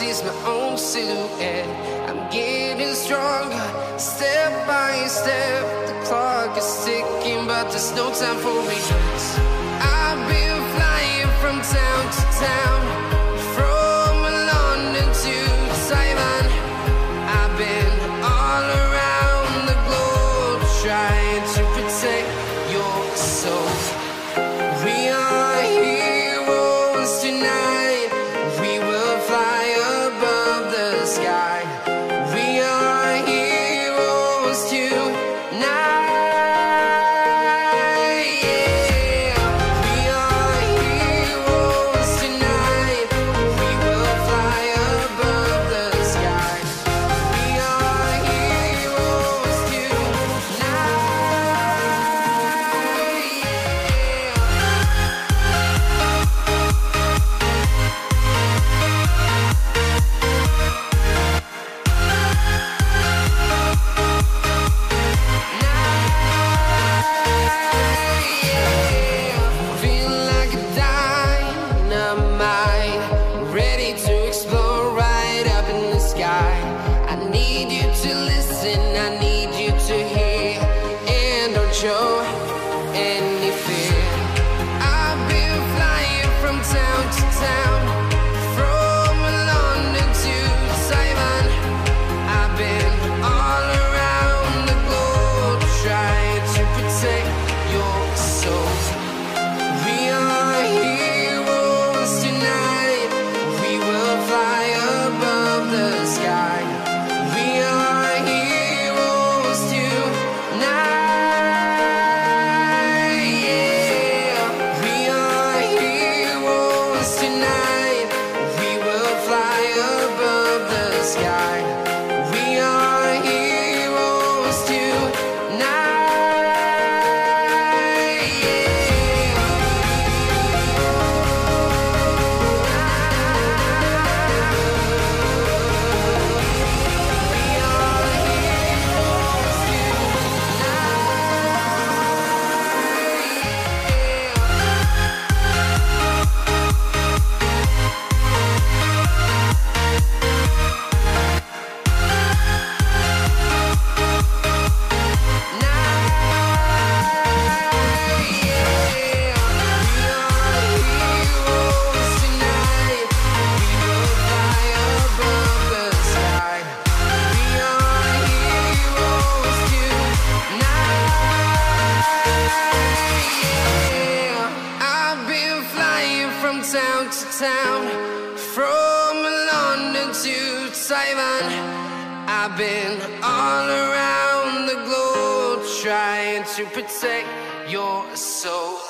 chase my own silhouette. I'm getting stronger, step by step. The clock is ticking, but there's no time for regrets. I've been flying from town to town, from London to Taiwan. I've been all around the globe, trying to protect your soul. We are heroes tonight. We will fly above the sky. We are heroes tonight. Yeah. We are heroes tonight. We will fly above the sky. We are heroes tonight. Feel like a dynamite, ready to explode right up in the sky. I need you to listen, I need you to hear, and don't show any fear. I've been flying from town to town, from London to Taiwan. I've been all around the globe, trying to protect your soul. We are heroes tonight. We will fly above the sky. We are heroes tonight. Yeah. We are heroes tonight. We will fly above the sky. We are heroes tonight. I've been flying from town to town, from London to Taiwan. I've been all around the globe, trying to protect your soul.